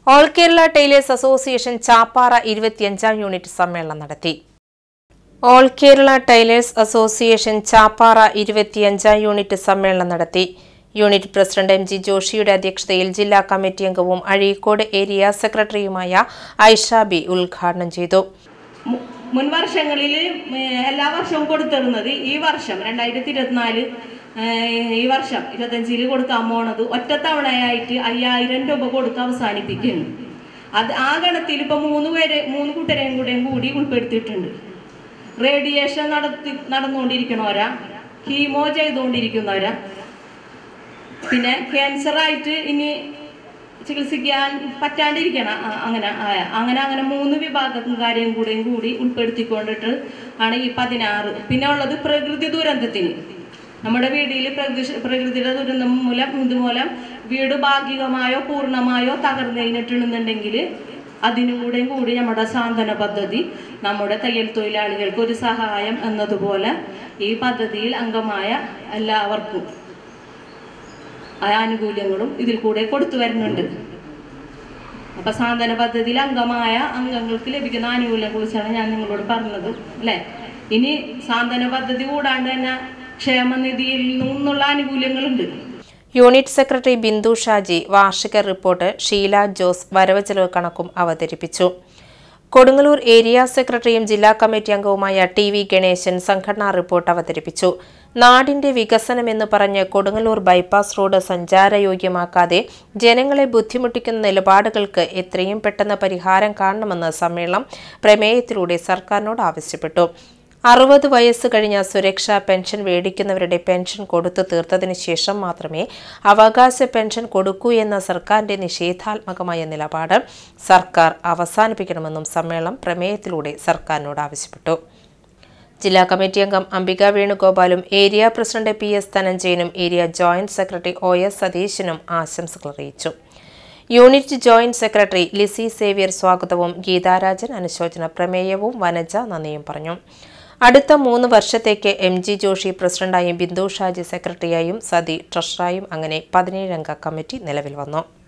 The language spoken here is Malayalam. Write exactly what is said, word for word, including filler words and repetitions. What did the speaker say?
All Kerala tailors association Chappara ഇരുപത്തിയഞ്ചാം യൂണിറ്റ് സമ്മേളനം നടത്തി. All Kerala tailors association Chappara ഇരുപത്തിയഞ്ചാം യൂണിറ്റ് സമ്മേളനം നടത്തി. യൂണിറ്റ് പ്രസിഡന്റ് എം ജി ജോഷിയുടെ അധ്യക്ഷതയിൽ ജില്ലാ കമ്മിറ്റി അംഗവും അഴീക്കോട് ഏരിയ സെക്രട്ടറിയുമായ ഐഷ ബി ഉദ്ഘാടനം ചെയ്തു. മുൻ വർഷങ്ങളിൽ എല്ലാ വർഷവും കൊടുത്തിരുന്നത് ഈ വർഷം രണ്ടായിരത്തി ഇരുപത്തിനാല് ഈ വർഷം ഇരുപത്തഞ്ചിൽ കൊടുക്കാൻ പോണത് ഒറ്റത്തവണയായിട്ട് അയ്യായിരം രൂപ കൊടുത്ത് അവസാനിപ്പിക്കുന്നു. അത് ആ ഗണത്തിൽ ഇപ്പം മൂന്ന് പേരെ മൂന്ന് കൂട്ടരെയും കൂടെയും കൂടി ഉൾപ്പെടുത്തിയിട്ടുണ്ട്. റേഡിയേഷൻ നടത്തി നടന്നുകൊണ്ടിരിക്കണവരാ, കീമോ ചെയ്തുകൊണ്ടിരിക്കുന്നവരാ, പിന്നെ ക്യാൻസറായിട്ട് ഇനി ചികിത്സിക്കാൻ പറ്റാണ്ടിരിക്കണം, അങ്ങനെ അങ്ങനെ അങ്ങനെ മൂന്ന് വിഭാഗക്കാരെയും കൂടെയും കൂടി ഉൾപ്പെടുത്തിക്കൊണ്ടിട്ട് ആണ് ഈ പതിനാറ്. പിന്നെ ഉള്ളത് പ്രകൃതി ദുരന്തത്തിന്, നമ്മുടെ വീടിൽ പ്രകൃതി പ്രകൃതിയുടെ ദുരന്തം മൂലം ഇതുമൂലം വീട് ഭാഗികമായോ പൂർണ്ണമായോ തകർന്നതിനിട്ടുണ്ടെങ്കിൽ അതിനും കൂടെയും കൂടി നമ്മുടെ സാന്ത്വന പദ്ധതി, നമ്മുടെ തയ്യൽ തൊഴിലാളികൾക്ക് ഒരു സഹായം എന്നതുപോലെ ഈ പദ്ധതിയിൽ അംഗമായ എല്ലാവർക്കും ആനുകൂല്യങ്ങളും ഇതിൽ കൂടെ കൊടുത്തു വരുന്നുണ്ട്. അപ്പൊ സാന്ത്വന പദ്ധതിയിൽ അംഗമായ അംഗങ്ങൾക്ക് ലഭിക്കുന്ന ആനുകൂല്യം കുറിച്ചാണ് ഞാൻ നിങ്ങളോട് പറഞ്ഞത് അല്ലെ. ഇനി സാന്ത്വന പദ്ധതി കൂടാണ്ട് തന്നെ ക്ഷേമനിധിയിൽ നിന്നുള്ള ആനുകൂല്യങ്ങളുണ്ട്. യൂണിറ്റ് സെക്രട്ടറി ബിന്ദു ഷാജി വാർഷിക റിപ്പോർട്ട്, ഷീല ജോസ് വരവ് ചെലവ് കണക്കും അവതരിപ്പിച്ചു. കൊടുങ്ങല്ലൂർ ഏരിയ സെക്രട്ടറിയും ജില്ലാ കമ്മിറ്റി അംഗവുമായ ടി വി ഗണേശൻ സംഘടനാ റിപ്പോർട്ട് അവതരിപ്പിച്ചു. നാടിന്റെ വികസനമെന്ന് പറഞ്ഞ് കൊടുങ്ങല്ലൂർ ബൈപ്പാസ് റോഡ് സഞ്ചാരയോഗ്യമാക്കാതെ ജനങ്ങളെ ബുദ്ധിമുട്ടിക്കുന്ന നിലപാടുകൾക്ക് എത്രയും പെട്ടെന്ന് പരിഹാരം കാണണമെന്ന് സമ്മേളനം പ്രമേയത്തിലൂടെ സർക്കാരിനോട് ആവശ്യപ്പെട്ടു. അറുപത് വയസ്സ് കഴിഞ്ഞ സുരക്ഷാ പെൻഷൻ മേടിക്കുന്നവരുടെ പെൻഷൻ കൊടുത്തു തീർത്തതിനു ശേഷം മാത്രമേ അവകാശ പെൻഷൻ കൊടുക്കൂ എന്ന സർക്കാരിന്റെ നിഷേധാത്മകമായ നിലപാട് സർക്കാർ അവസാനിപ്പിക്കണമെന്നും സമ്മേളനം പ്രമേയത്തിലൂടെ സർക്കാരിനോട് ആവശ്യപ്പെട്ടു. ജില്ലാ കമ്മിറ്റി അംഗം അംബിക വേണുഗോപാലും ഏരിയ പ്രസിഡന്റ് പി എസ് ധനഞ്ജയനും area joint secretary O S സതീശനും ആശംസകൾ അറിയിച്ചു. Unit joint secretary Lissy Xavier സ്വാഗതവും ഗീതാരാജൻ അനുശോചന പ്രമേയവും വനജ നന്ദിയും പറഞ്ഞു. അടുത്ത മൂന്ന് വർഷത്തേക്ക് എം ജി ജോഷി പ്രസിഡന്റായും ബിന്ദു ഷാജി സെക്രട്ടറിയായും സതി ട്രഷററായും അങ്ങനെ പതിനേഴംഗ കമ്മിറ്റി നിലവിൽ വന്നു.